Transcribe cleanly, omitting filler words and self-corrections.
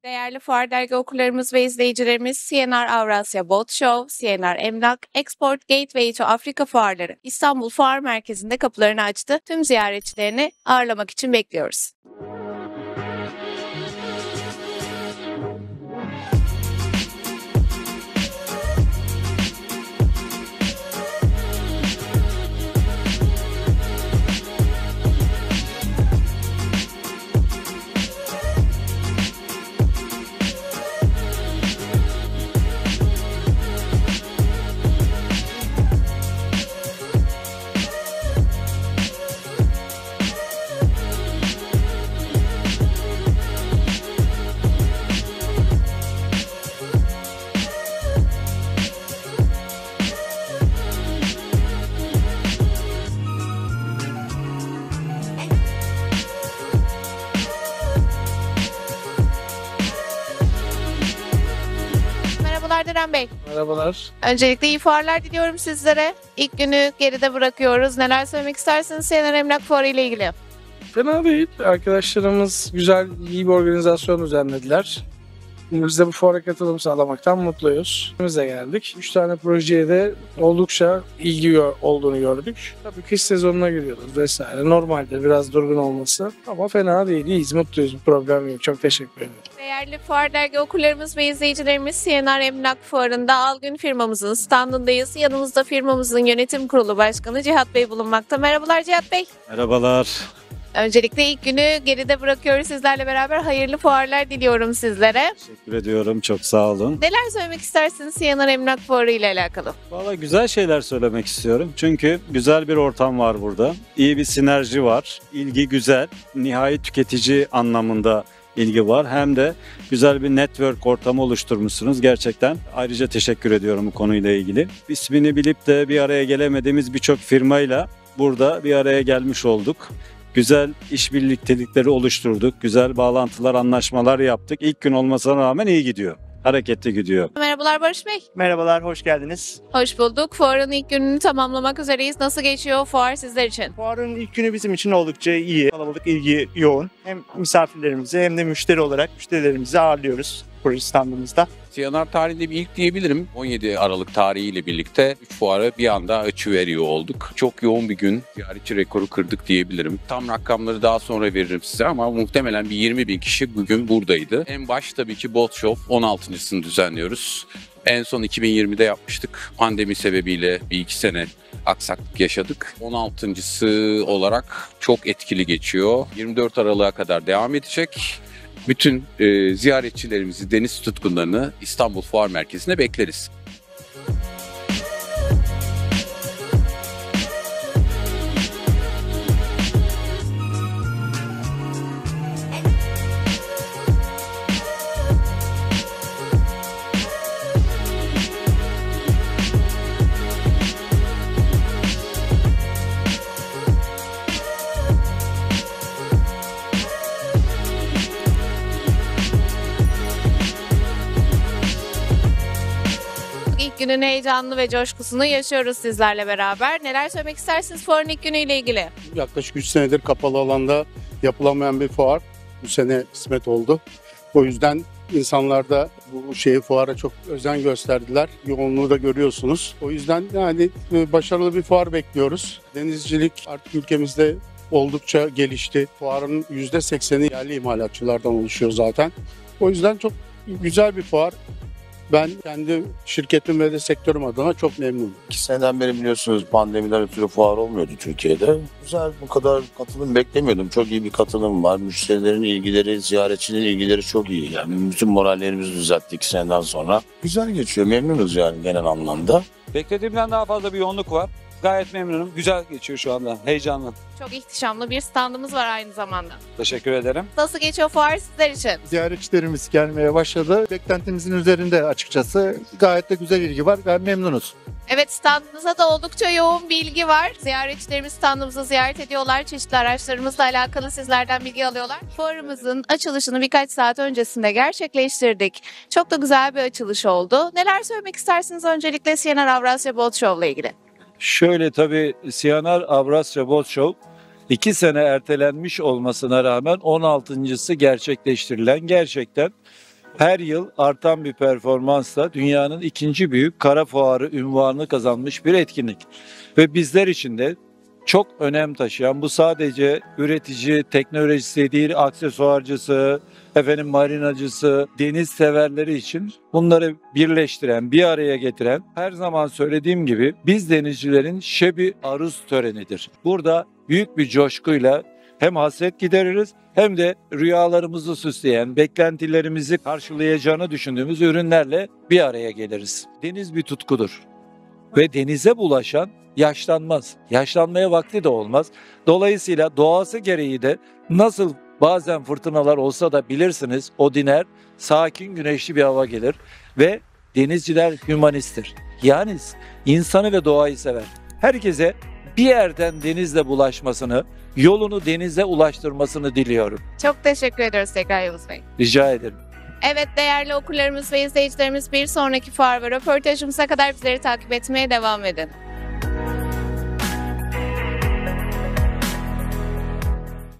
Değerli Fuar Dergi okurlarımız ve izleyicilerimiz, CNR Avrasya Boat Show, CNR Emlak, Export Gateway to Afrika fuarları İstanbul Fuar Merkezi'nde kapılarını açtı. Tüm ziyaretçilerini ağırlamak için bekliyoruz. Merhabalar Diren Bey. Merhabalar. Öncelikle iyi fuarlar diliyorum sizlere. İlk günü geride bırakıyoruz. Neler söylemek istersiniz CNR Emlak Fuarı ile ilgili? Fena değil. Arkadaşlarımız güzel, iyi bir organizasyon düzenlediler. Biz de bu fuara katılım sağlamaktan mutluyuz. Biz de geldik. 3 tane projeye de oldukça ilgi olduğunu gördük. Tabii kış sezonuna giriyoruz vesaire. Normalde biraz durgun olması ama fena değil. İyiyiz, mutluyuz. Bir problem yok. Çok teşekkür ederim. Değerli Fuar Dergi okurlarımız ve izleyicilerimiz, CNR Emlak Fuarı'nda Algün firmamızın standındayız. Yanımızda firmamızın yönetim kurulu başkanı Cihat Bey bulunmakta. Merhabalar Cihat Bey. Merhabalar. Öncelikle ilk günü geride bırakıyoruz. Sizlerle beraber hayırlı fuarlar diliyorum sizlere. Teşekkür ediyorum. Çok sağ olun. Neler söylemek istersiniz CNR Emlak Fuarı ile alakalı? Valla güzel şeyler söylemek istiyorum. Çünkü güzel bir ortam var burada. İyi bir sinerji var. İlgi güzel. Nihai tüketici anlamında ilgi var. Hem de güzel bir network ortamı oluşturmuşsunuz. Gerçekten ayrıca teşekkür ediyorum bu konuyla ilgili. İsmini bilip de bir araya gelemediğimiz birçok firmayla burada bir araya gelmiş olduk. Güzel iş birliktelikleri oluşturduk. Güzel bağlantılar, anlaşmalar yaptık. İlk gün olmasına rağmen iyi gidiyor. Hareketli gidiyor. Merhabalar Barış Bey. Merhabalar, hoş geldiniz. Hoş bulduk. Fuarın ilk gününü tamamlamak üzereyiz. Nasıl geçiyor fuar sizler için? Fuarın ilk günü bizim için oldukça iyi. Kalabalık, ilgi yoğun. Hem misafirlerimizi hem de müşteri olarak müşterilerimizi ağırlıyoruz proje standımızda. CNR tarihinde bir ilk diyebilirim. 17 Aralık tarihiyle birlikte 3 fuarı bir anda açıveriyor olduk. Çok yoğun bir gün. Ziyaretçi rekoru kırdık diyebilirim. Tam rakamları daha sonra veririm size ama muhtemelen bir 20 bin kişi bugün buradaydı. En baş tabii ki Boat Show 16.sını düzenliyoruz. En son 2020'de yapmıştık. Pandemi sebebiyle bir iki sene aksaklık yaşadık. 16.sı olarak çok etkili geçiyor. 24 Aralık'a kadar devam edecek. Bütün ziyaretçilerimizi, deniz tutkunlarını İstanbul Fuar Merkezi'ne bekleriz. İlk günün heyecanlı ve coşkusunu yaşıyoruz sizlerle beraber. Neler söylemek istersiniz fuarın ilk günüyle ilgili? Yaklaşık 3 senedir kapalı alanda yapılamayan bir fuar. Bu sene kısmet oldu. O yüzden insanlar da bu fuara çok özen gösterdiler. Yoğunluğu da görüyorsunuz. O yüzden yani başarılı bir fuar bekliyoruz. Denizcilik artık ülkemizde oldukça gelişti. Fuarın %80'i yerli imalatçılardan oluşuyor zaten. O yüzden çok güzel bir fuar. Ben kendi şirketim ve de sektörüm adına çok memnunum. 2 seneden beri biliyorsunuz pandemiden ötürü fuar olmuyordu Türkiye'de. Güzel, bu kadar katılım beklemiyordum. Çok iyi bir katılım var. Müşterilerin ilgileri, ziyaretçilerin ilgileri çok iyi. Yani bütün morallerimizi düzelttik 2 seneden sonra. Güzel geçiyor, memnunuz yani genel anlamda. Beklediğimden daha fazla bir yoğunluk var. Gayet memnunum. Güzel geçiyor şu anda. Heyecanlı. Çok ihtişamlı bir standımız var aynı zamanda. Teşekkür ederim. Nasıl geçiyor fuar sizler için? Ziyaretçilerimiz gelmeye başladı. Beklentimizin üzerinde açıkçası. Gayet de güzel ilgi var. Gayet memnunuz. Evet, standımıza da oldukça yoğun bilgi var. Ziyaretçilerimiz standımızı ziyaret ediyorlar. Çeşitli araçlarımızla alakalı sizlerden bilgi alıyorlar. Fuarımızın açılışını birkaç saat öncesinde gerçekleştirdik. Çok da güzel bir açılış oldu. Neler söylemek istersiniz öncelikle CNR Avrasya Boat Show ile ilgili? Şöyle tabii CNR Avrasya Boat Show 2 sene ertelenmiş olmasına rağmen 16.sı gerçekleştirilen gerçekten her yıl artan bir performansla dünyanın ikinci büyük kara fuarı unvanını kazanmış bir etkinlik. Ve bizler için de çok önem taşıyan, bu sadece üretici, teknolojisi değil, aksesuarcısı, marinacısı, deniz severleri için bunları birleştiren, bir araya getiren, her zaman söylediğim gibi biz denizcilerin Şebi Aruz törenidir. Burada büyük bir coşkuyla hem hasret gideririz hem de rüyalarımızı süsleyen, beklentilerimizi karşılayacağını düşündüğümüz ürünlerle bir araya geliriz. Deniz bir tutkudur ve denize bulaşan yaşlanmaz. Yaşlanmaya vakti de olmaz. Dolayısıyla doğası gereği de nasıl bazen fırtınalar olsa da bilirsiniz o diner, sakin güneşli bir hava gelir ve denizciler hümanisttir. Yani insanı ve doğayı sever. Herkese bir yerden denizle bulaşmasını, yolunu denize ulaştırmasını diliyorum. Çok teşekkür ediyoruz tekrar Yavuz Bey. Rica ederim. Evet değerli okurlarımız ve izleyicilerimiz, bir sonraki fuar ve röportajımıza kadar bizleri takip etmeye devam edin.